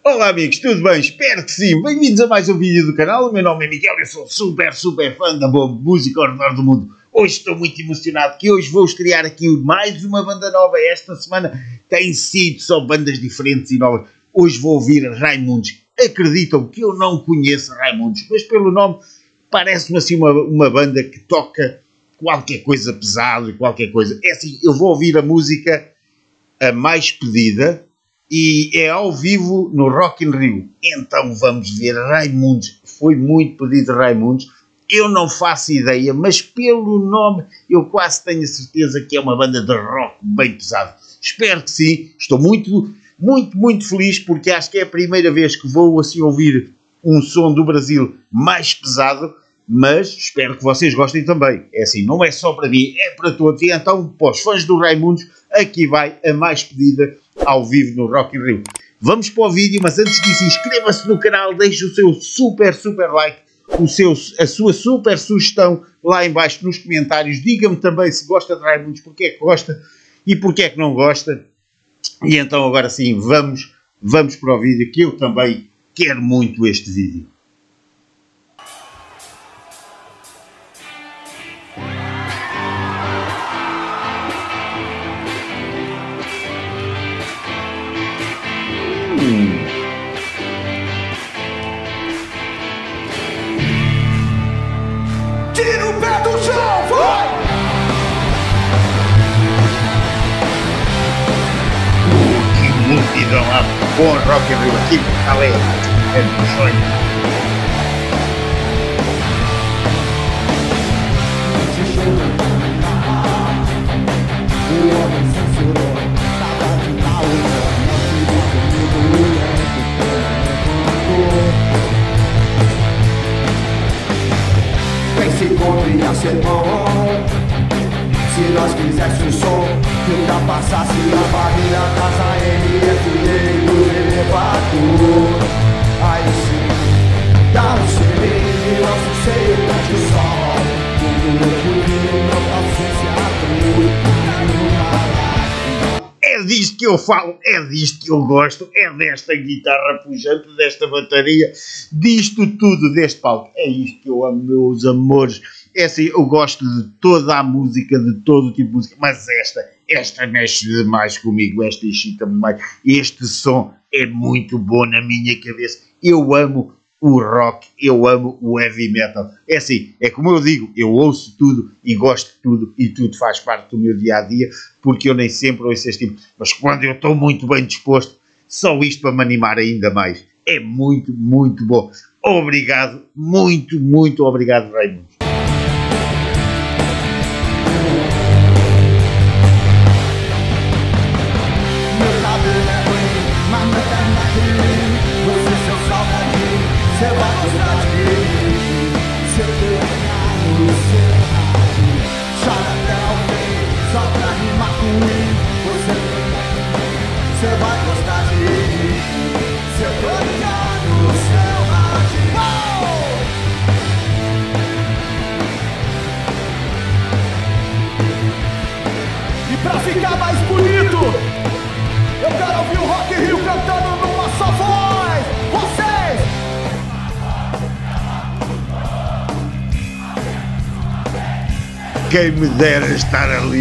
Olá amigos, tudo bem? Espero que sim. Bem-vindos a mais um vídeo do canal. O meu nome é Miguel, eu sou super fã da boa música ao redor do mundo. Hoje estou muito emocionado que hoje vou estrear aqui mais uma banda nova. Esta semana tem sido só bandas diferentes e novas. Hoje vou ouvir Raimundos. Acreditam que eu não conheço Raimundos, mas pelo nome parece-me assim uma banda que toca qualquer coisa pesado, qualquer coisa. É assim, eu vou ouvir a música a mais pedida e é ao vivo no Rock in Rio. Então vamos ver Raimundos. Foi muito pedido Raimundos. Eu não faço ideia, mas pelo nome eu quase tenho a certeza que é uma banda de rock bem pesado. Espero que sim. Estou muito feliz porque acho que é a primeira vez que vou assim ouvir um som do Brasil mais pesado, mas espero que vocês gostem também. É assim, não é só para mim, é para todos. E então, para os fãs do Raimundos, aqui vai a mais pedida ao vivo no Rock in Rio. Vamos para o vídeo, mas antes disso, inscreva-se no canal, deixe o seu super like, a sua super sugestão lá em baixo nos comentários. Diga-me também se gosta de Raimundos, porque é que gosta e porque é que não gosta. E então agora sim, vamos para o vídeo, que eu também quero muito este vídeo. Tira o pé do chão, vai! Que multidão lá com o Rock in Rio aqui, calé, é do sonho. Se encontre ia ser bom. Se nós fizesse o som que ultrapassasse a barreira das AMFD do elevador. Aí sim, dá um sereio e nosso seio prende o sol. Tudo equilíbrio, não ausência, É disto que eu falo, é disto que eu gosto, é desta guitarra pujante, desta bateria, disto tudo, deste palco. É isto que eu amo, meus amores. É assim, eu gosto de toda a música, de todo o tipo de música, mas esta mexe demais comigo, esta excita-me mais. Este som é muito bom na minha cabeça. Eu amo o rock, eu amo o heavy metal. É assim, é como eu digo, eu ouço tudo e gosto de tudo e tudo faz parte do meu dia-a-dia, porque eu nem sempre ouço este tipo. Mas quando eu estou muito bem disposto, só isto para me animar ainda mais. É muito bom. Obrigado, muito obrigado, Raimundo. Pra ficar mais bonito, eu quero ouvir o Rock in Rio cantando numa só voz. Vocês! Quem me dera estar ali.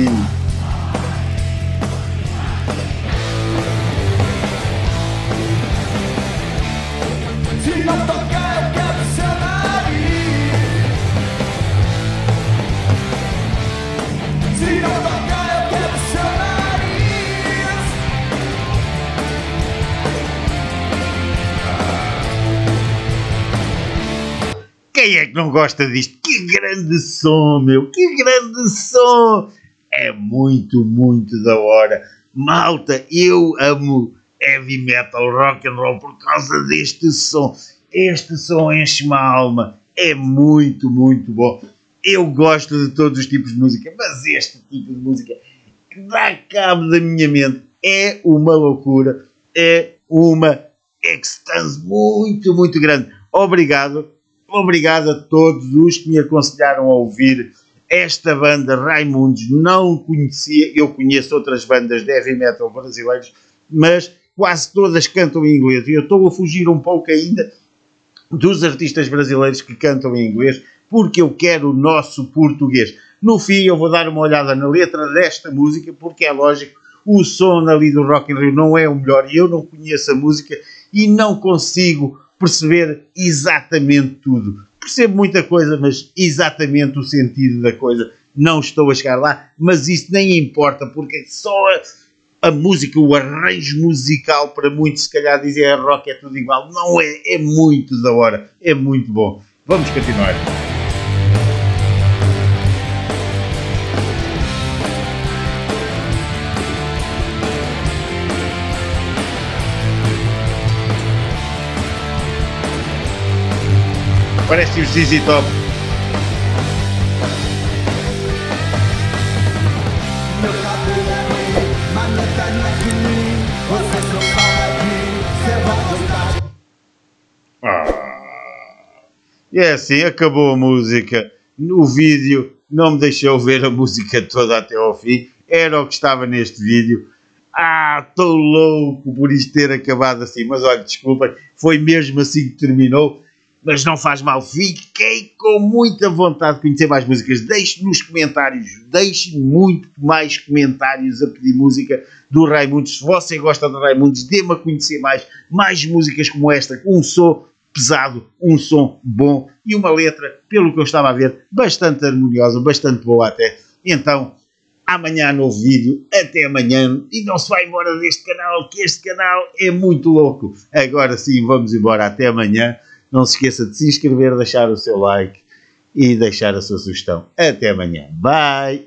Se não tocar, eu quero seu nariz. Se não tocar, eu quero seu nariz. Quem é que não gosta disto? Que grande som, meu! Que grande som! É muito da hora. Malta, eu amo heavy metal, rock and roll por causa deste som. Este som enche-me a alma. É muito bom. Eu gosto de todos os tipos de música, mas este tipo de música que dá cabo da minha mente é uma loucura. É uma ecstase muito grande. Obrigado a todos os que me aconselharam a ouvir esta banda Raimundos. Não conhecia, eu conheço outras bandas de heavy metal brasileiros, mas quase todas cantam em inglês. E eu estou a fugir um pouco ainda dos artistas brasileiros que cantam em inglês, porque eu quero o nosso português. No fim, eu vou dar uma olhada na letra desta música, porque é lógico, o som ali do Rock in Rio não é o melhor, e eu não conheço a música e não consigo perceber exatamente tudo. Percebo muita coisa, mas exatamente o sentido da coisa não estou a chegar lá, mas isso nem importa, porque só a música, o arranjo musical, para muitos se calhar dizem rock é tudo igual, não é, é muito da hora, é muito bom. Vamos continuar. Parece os ZZ Top. Meu cabelo é ruim, mas não tá aqui. Você só fala aqui, cê vai gostar. E é assim, acabou a música. O vídeo não me deixou ver a música toda até ao fim. Era o que estava neste vídeo. Estou louco por isto ter acabado assim. Mas olha, desculpem, foi mesmo assim que terminou. Mas não faz mal, fiquei com muita vontade de conhecer mais músicas. Deixe nos comentários, deixe muito mais comentários a pedir música do Raimundos. Se você gosta do Raimundos, dê-me a conhecer mais músicas como esta, com um som pesado, um som bom e uma letra, pelo que eu estava a ver, bastante harmoniosa, bastante boa até. Então, amanhã novo vídeo, até amanhã, e não se vai embora deste canal, que este canal é muito louco. Agora sim, vamos embora, até amanhã. Não se esqueça de se inscrever, deixar o seu like e deixar a sua sugestão. Até amanhã. Bye!